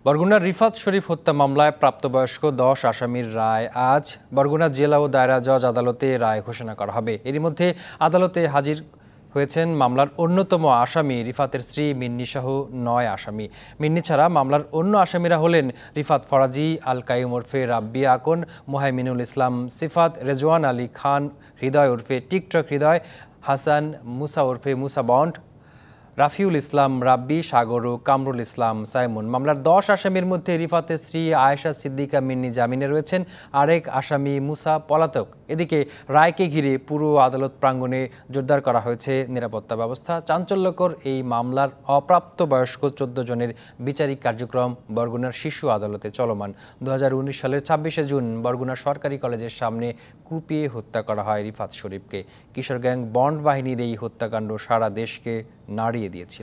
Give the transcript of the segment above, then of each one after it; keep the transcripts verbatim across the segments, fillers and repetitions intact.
বরগুনার রিফাত শরীফ হত্যা মামলায় প্রাপ্তবয়স্ক দশ আসামির রায় আজ বরগুনা জেলা ও দায়রা জজ আদালতে রায় ঘোষণা করা হবে। এরই মধ্যে আদালতে হাজির হয়েছেন মামলার অন্যতম আসামি রিফাতের স্ত্রী মিন্নি সহ নয় আসামি। মিন্নি ছাড়া মামলার অন্য আসামিরা হলেন রিফাত ফরাজি, আল কাইম ওরফে রাব্বি আকন, মোহাইমিনুল ইসলাম সিফাত, রেজওয়ান আলী খান হৃদয় ওরফে টিকটক হৃদয়, হাসান মুসা ওরফে মুসা বন্ড, রাফিউল ইসলাম রাব্বি, সাগর ও কামরুল ইসলাম সাইমুন। মামলার দশ আসামির মধ্যে রিফাতের স্ত্রী আয়েশা সিদ্দিকা মিন্নি জামিনে রয়েছেন, আরেক আসামি মুসা পলাতক। এদিকে রায়কে ঘিরে পুরো আদালত প্রাঙ্গণে জোরদার করা হয়েছে নিরাপত্তা ব্যবস্থা। চাঞ্চল্যকর এই মামলার অপ্রাপ্তবয়স্ক চোদ্দ জনের বিচারিক কার্যক্রম বরগুনার শিশু আদালতে চলমান। দু হাজার উনিশ সালের ছাব্বিশে জুন বরগুনা সরকারি কলেজের সামনে কুপিয়ে হত্যা করা হয় রিফাত শরীফকে। কিশোর গ্যাং বন্ড বাহিনীর এই হত্যাকাণ্ড সারা দেশকে নাড়িয়ে দিয়েছিল।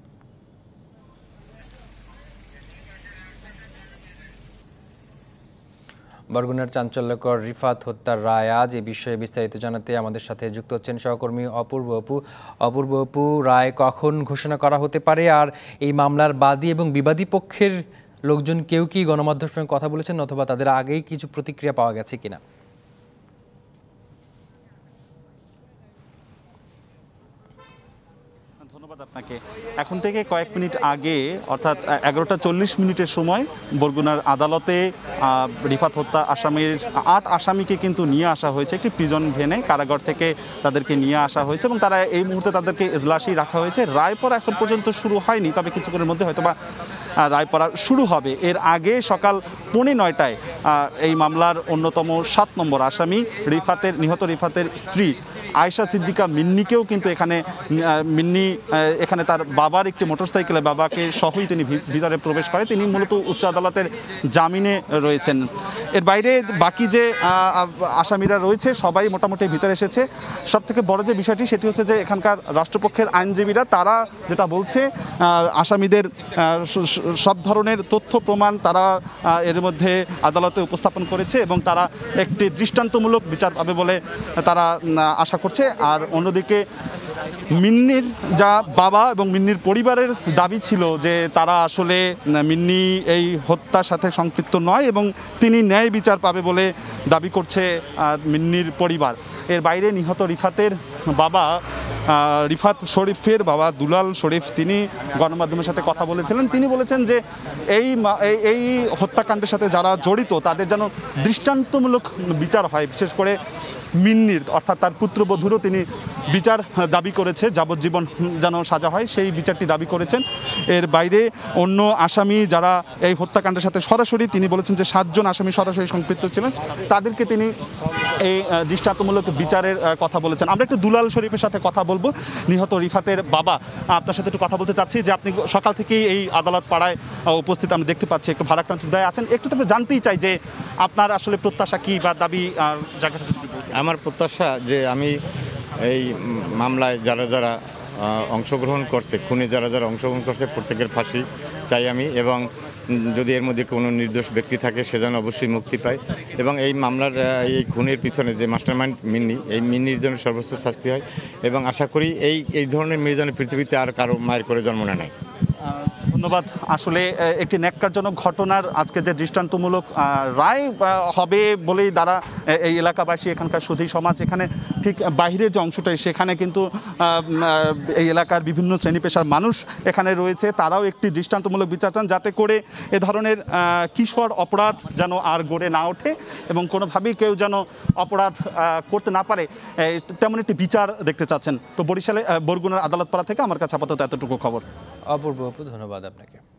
বরগুনার চাঞ্চল্যকর রিফাত হত্যার রায় আজ, এ বিষয়ে বিস্তারিত জানাতে আমাদের সাথে যুক্ত হচ্ছেন সহকর্মী অপূর্ব অপু। অপূর্ব অপু, রায় কখন ঘোষণা করা হতে পারে, আর এই মামলার বাদী এবং বিবাদী পক্ষের লোকজন কেউ কি গণমাধ্যমের সঙ্গে কথা বলেছেন অথবা তাদের আগেই কিছু প্রতিক্রিয়া পাওয়া গেছে কিনা? ধন্যবাদ আপনাকে। এখন থেকে কয়েক মিনিট আগে অর্থাৎ এগারোটা চল্লিশ মিনিটের সময় বরগুনার আদালতে রিফাত হত্যা আসামির আট আসামিকে কিন্তু নিয়ে আসা হয়েছে একটি প্রিজন ভ্যানে। কারাগার থেকে তাদেরকে নিয়ে আসা হয়েছে এবং তারা এই মুহূর্তে তাদেরকে এজলাসেই রাখা হয়েছে। রায় পড়া এখন পর্যন্ত শুরু হয়নি, তবে কিছুক্ষণের মধ্যে হয়তোবা রায় পড়া শুরু হবে। এর আগে সকাল পৌনে নয়টায় এই মামলার অন্যতম সাত নম্বর আসামি রিফাতের নিহত রিফাতের স্ত্রী আয়েশা সিদ্দিকা মিন্নিকেও কিন্তু এখানে মিন্নি এখানে তার বাবার একটি মোটরসাইকেলে বাবাকে সহই তিনি ভিতরে প্রবেশ করে। তিনি মূলত উচ্চ আদালতের জামিনে রয়েছেন। এর বাইরে বাকি যে আসামিরা রয়েছে সবাই মোটামুটি ভিতরে এসেছে। সব থেকে বড় যে বিষয়টি সেটি হচ্ছে যে এখানকার রাষ্ট্রপক্ষের আইনজীবীরা তারা যেটা বলছে, আসামিদের সব ধরনের তথ্য প্রমাণ তারা এর মধ্যে আদালতে উপস্থাপন করেছে এবং তারা একটি দৃষ্টান্তমূলক বিচার পাবে বলে তারা আশা করছে। আর অন্যদিকে মিন্নির যা বাবা এবং মিন্নির পরিবারের দাবি ছিল যে তারা আসলে মিন্নি এই হত্যার সাথে সম্পৃক্ত নয় এবং তিনি ন্যায় বিচার পাবে বলে দাবি করছে মিন্নির পরিবার। এর বাইরে নিহত রিফাতের বাবা রিফাত শরীফের বাবা দুলাল শরীফ তিনি গণমাধ্যমের সাথে কথা বলেছিলেন। তিনি বলেছেন যে এই এই হত্যাকাণ্ডের সাথে যারা জড়িত তাদের যেন দৃষ্টান্তমূলক বিচার হয়। বিশেষ করে মিন্নির অর্থাৎ তার পুত্রবধূরও তিনি বিচার দাবি করেছে, যাবজ্জীবন যেন সাজা হয় সেই বিচারটি দাবি করেছেন। এর বাইরে অন্য আসামি যারা এই হত্যাকাণ্ডের সাথে সরাসরি, তিনি বলেছেন যে সাতজন আসামি সরাসরি সম্পৃক্ত ছিলেন, তাদেরকে তিনি এই দৃষ্টান্তমূলক বিচারের কথা বলেছেন। আমরা একটু দুলাল শরীফের সাথে কথা বলবো, নিহত রিফাতের বাবা। আপনার সাথে একটু কথা বলতে চাচ্ছি যে আপনি সকাল থেকেই এই আদালত পাড়ায় উপস্থিত আমরা দেখতে পাচ্ছি, একটু ভারাক্রান্ত হৃদয়ে আছেন। একটু তবে জানতেই চাই যে আপনার আসলে প্রত্যাশা কি বা দাবি জায়গাটা। আমার প্রত্যাশা যে আমি এই মামলায় যারা যারা অংশগ্রহণ করছে, খুনে যারা যারা অংশগ্রহণ করছে প্রত্যেকের ফাঁসি চাই আমি, এবং যদি এর মধ্যে কোনো নির্দোষ ব্যক্তি থাকে সে যেন অবশ্যই মুক্তি পায়, এবং এই মামলার এই খুনের পিছনে যে মাস্টারমাইন্ড মিন্নি, এই মিন্নির জন্য সর্বোচ্চ শাস্তি হয় এবং আশা করি এই এই ধরনের মেয়ে যেন পৃথিবীতে আর কারো মায়ের করে জন্ম নেয়। ধন্যবাদ। আসলে একটি ন্যাক্কারজনক ঘটনার আজকে যে দৃষ্টান্তমূলক রায় হবে বলেই দ্বারা এই এলাকাবাসী, এখানকার সুধী সমাজ, এখানে ঠিক বাহিরের যে অংশটাই সেখানে কিন্তু এই এলাকার বিভিন্ন শ্রেণী পেশার মানুষ এখানে রয়েছে, তারাও একটি দৃষ্টান্তমূলক বিচার চান যাতে করে এ ধরনের কিশোর অপরাধ যেন আর গড়ে না ওঠে এবং কোনোভাবেই কেউ যেন অপরাধ করতে না পারে, তেমন একটি বিচার দেখতে চাচ্ছেন। তো বরিশালে বরগুনার আদালত পাড়া থেকে আমার কাছে আপাতত এতটুকু খবর। অপূর্ব অপু, ধন্যবাদ আপনাকে।